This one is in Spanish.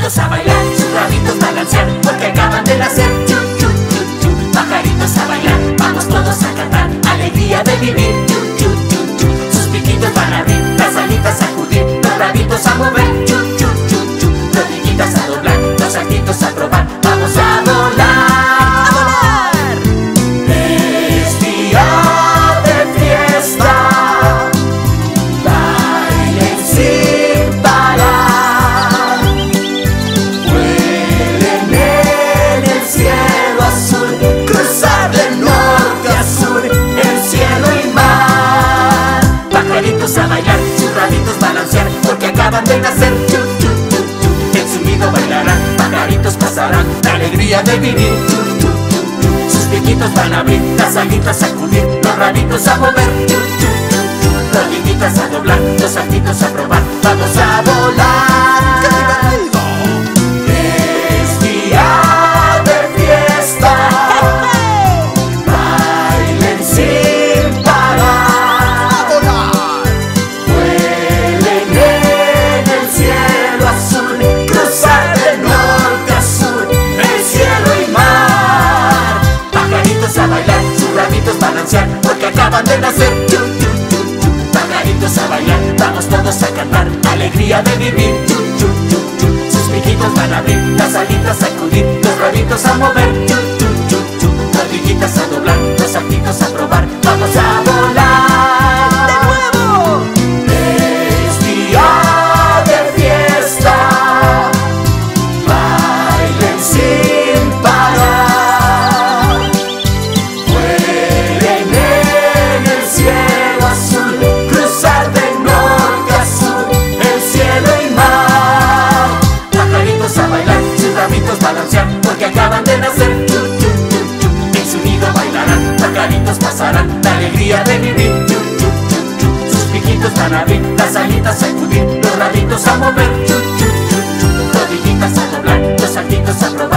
Pajaritos a bailar, sus rabitos balancear, porque acaban de nacer. Chu, chu, chu, chu. Pajaritos a bailar, vamos todos a cantar, alegría de vivir. Chu, chu, chu, chu. Sus piquitos van a abrir, las alitas a sacudir, los rabitos a mover. Chu, chu, chu, chu. Rodillitas a doblar, los saltitos a probar, vamos a volar. Es día de fiesta, bailen sin parar, vuelen en el cielo azul, cruzar de norte a sur, el cielo y mar. Pajaritos a bailar, sus rabitos balancear, porque acaban de nacer. Chu, chu, chu, chu. En su nido bailarán, pajaritos pasarán, la alegría de vivir. Chu, chu, chu, chu. Sus piquitos van a abrir, las alitas a sacudir, los rabitos a mover. Chu, chu, chu, chu. Rodillitas a doblar, los saltitos a probar, vamos a volar. ¡Qué divertido! Es día de fiesta, bailen sin parar, ¡a volar! Vuelen en el cielo azul, cruzar de norte a sur, el cielo y mar. Pajaritos a bailar, sus rabitos balancear, porque acaban de nacer. Chu, chu, chu, chu. Pajaritos a bailar, vamos todos a cantar, alegría de vivir. Chu, chu, chu, chu. Sus piquitos van a abrir, las alitas a sacudir, los rabitos a mover. Chu, chu, chu, chu. Rodillitas a doblar, los saltitos a probar, vamos a volar. ¡De nuevo! Es día de fiesta, bailen sin parar, vuelen en el cielo azul, cruzar de norte a sur, el cielo y mar. Pajaritos a bailar, sus rabitos balancear, porque acaban de nacer. Chu, chu, chu, chu. En su nido bailarán, pajaritos pasarán, la alegría de vivir. Chu, chu, chu, chu. Sus piquitos van a abrir, las alitas a sacudir, los rabitos a mover. Chu, chu, chu, chu. Rodillitas a doblar, los saltitos a probar,